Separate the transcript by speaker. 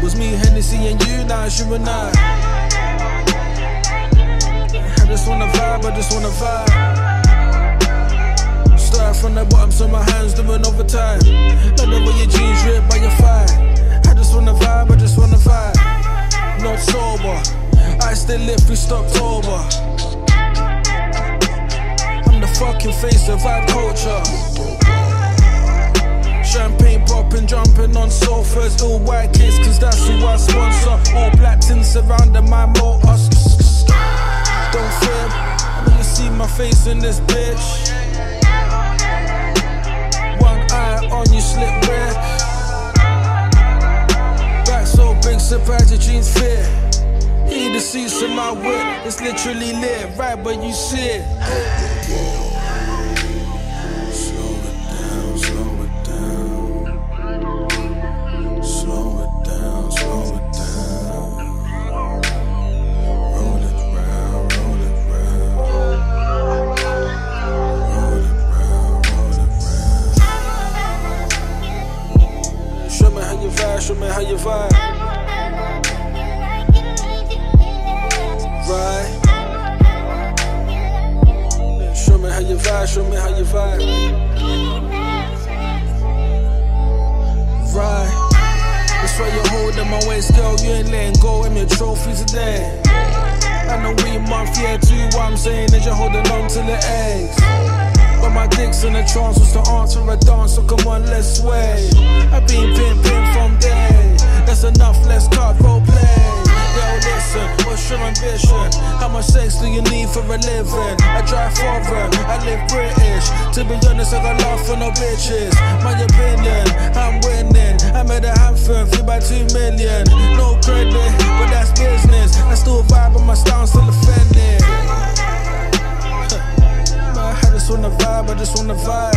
Speaker 1: Was me, Hennessy and you, now it's you and I. I just wanna vibe, I just wanna vibe. Start from the bottom so my hands doing overtime. Like the way your jeans ripped by your thigh. I just wanna vibe, I just wanna vibe. Not sober, I still live through Stoptober. I'm the fucking face of vibe culture. Champagne popping, jumping on sofas. All white kids, cause that's who I sponsor. All black tins surrounding my motor. Don't fear, I know you see my face in this bitch. One eye on you, slip red. Back so big, surprise your jeans fit. Hear the seats in my whip, it's literally lit, right where you sit. Slow it down, slow it down. Slow it down, slow it down. Roll it round, roll it round. Roll it round, roll it round. Show me how you vibe, show me how you vibe. Right. Show me how you vibe, show me how you vibe. Right. That's why you're holding my waist, girl. You ain't letting go of your trophy today. I know we month, yeah, too. What I'm saying is you're holding on to the eggs. But my dick's in a trance, what's the answer? A dance, so come on, let's sway. I've been pimping from day. That's enough, let's cut role play. Yo, listen, what's your ambition? How much sex do you need for a living? I drive foreign, I live British. To be honest, I got love for no bitches. My opinion, I'm winning. I made a anthem, flew by 2 million. No credit, but that's business. I still vibe on my style, still offended. I just wanna vibe, I just wanna vibe.